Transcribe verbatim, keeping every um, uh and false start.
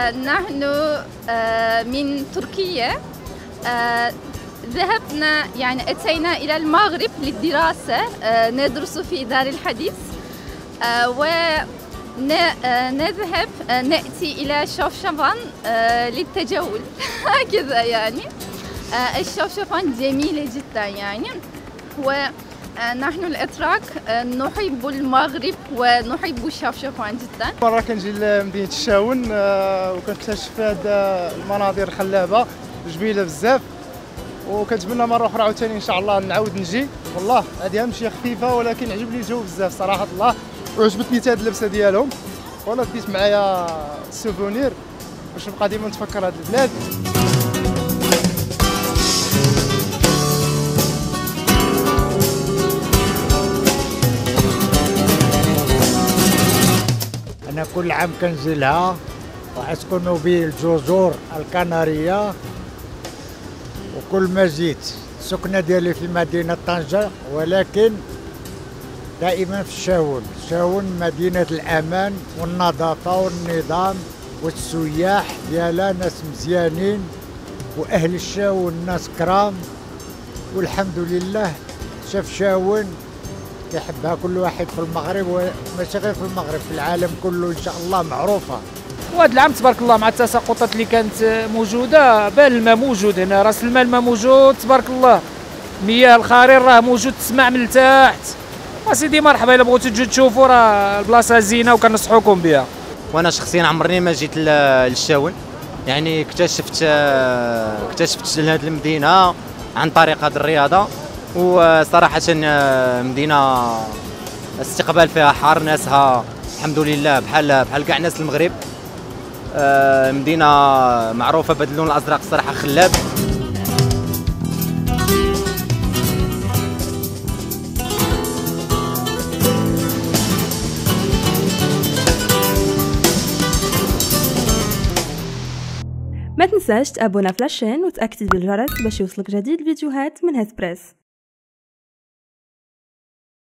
آه نحن آه من تركيا. آه ذهبنا يعني أتينا إلى المغرب للدراسة، آه ندرس في دار الحديث، آه ونذهب آه نأتي إلى شوشفان آه للتجول. هكذا يعني. آه الشوشفان جميلة جدا يعني، ونحن الأتراك نحب المغرب ونحب الشوشفان جدا. مرة كنجي لمدينة الشاون وكنكتشف هاد المناظر الخلابة جميلة بزاف، وكنتمنى مرة أخرى عاوتاني إن شاء الله نعاود نجي. والله هذه أهم شي خفيفة، ولكن عجبني الجو بزاف صراحة الله، وعجبتني حتى هاد اللبسة ديالهم، ولا ديت معايا السوفونير باش نبقى ديما نتفكر هاد البلاد. أنا كل عام كنزلها وأسكن بالجزر الكنارية، وكل ما زيت السكنة ديالي في مدينة طنجة، ولكن دائما في الشاون. الشاون مدينة الأمان والنظافة والنظام، والسياح ديالها ناس مزيانين، وأهل الشاون ناس كرام، والحمد لله. شاف شاون يحبها كل واحد في المغرب، وماشي غير في المغرب، في العالم كله ان شاء الله معروفه. وهذا العام تبارك الله مع التساقطات اللي كانت موجوده، بان الماء موجود هنا، راس المال ما موجود تبارك الله، مياه الخرير راه موجود، تسمع من التحت. وسيدي مرحبا، الا بغيتو تجوا تشوفوا راه البلاصه زينه وكنصحوكم بها. وانا شخصيا عمرني ما جيت للشاون، يعني اكتشفت اكتشفت هذه المدينه عن طريق هذه الرياضه، وصراحة مدينة استقبال فيها حار، ناسها الحمد لله بحال بحال كاع ناس المغرب. مدينة معروفة بهذا اللون الأزرق الصراحة خلاب. ما تنساش تابونا في لاشين وتأكد بالجرس باش يوصلك جديد الفيديوهات من هسبريس.